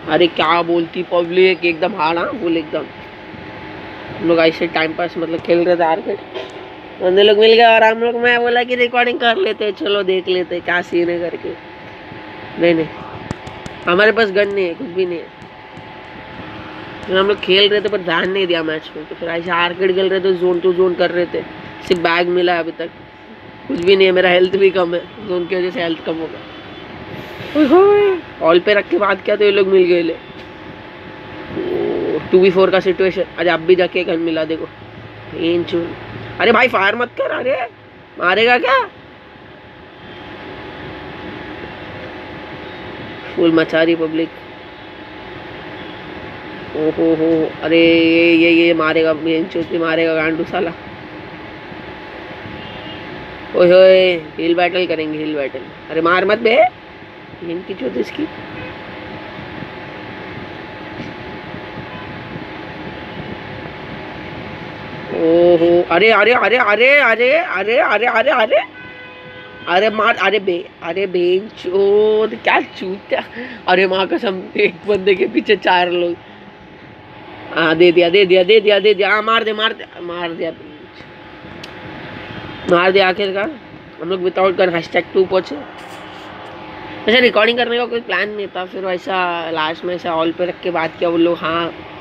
अरे क्या बोलती पब्लिक, एकदम हार्ड। हाँ बोल एकदम। हम लोग ऐसे टाइम पास मतलब खेल रहे थे आर्केड, बंदे लोग मिल गए और हम लोग, मैं बोला कि रिकॉर्डिंग कर लेते, चलो देख लेते क्या सीन है करके। नहीं नहीं, हमारे पास गन नहीं है, कुछ भी नहीं है। तो हम लोग खेल रहे थे पर ध्यान नहीं दिया मैच में, तो फिर ऐसे आर्केड खेल रहे थे, जोन टू जोन कर रहे थे। सिर्फ बैग मिला है अभी तक, कुछ भी नहीं है। मेरा हेल्थ भी कम है, जोन की वजह से हेल्थ कम होगा। ऑल पे रख के बात किया तो ये लोग मिल गए ले। 2v4 का सिचुएशन। अरे अब भी जाके गन मिला देखो। अरे भाई फायर मत कर, अरे मारेगा क्या? फुल मचा रही पब्लिक। ओहो हो, अरे ये मारेगा, मारेगा गांडू साला। ओए होए, हिल बैटल करेंगे, हिल बैटल। अरे मार मत बे, इनकी चोट इसकी। ओहो, अरे अरे अरे अरे अरे अरे अरे अरे अरे अरे मार, अरे बेंचोद क्या चूतिया। अरे माँ कसम, एक बंदे के पीछे 4 लोग। हाँ दे दिया दे दिया दे दिया दे दिया। हाँ मार दे मार दे मार दिया, मार दिया आखिरकार। हम लोग विदाउट गन #2 पहुंचे। अच्छा रिकॉर्डिंग करने का कोई प्लान नहीं था, फिर वैसा लास्ट में ऐसा ऑल पे रख के बात किया वो लोग। हाँ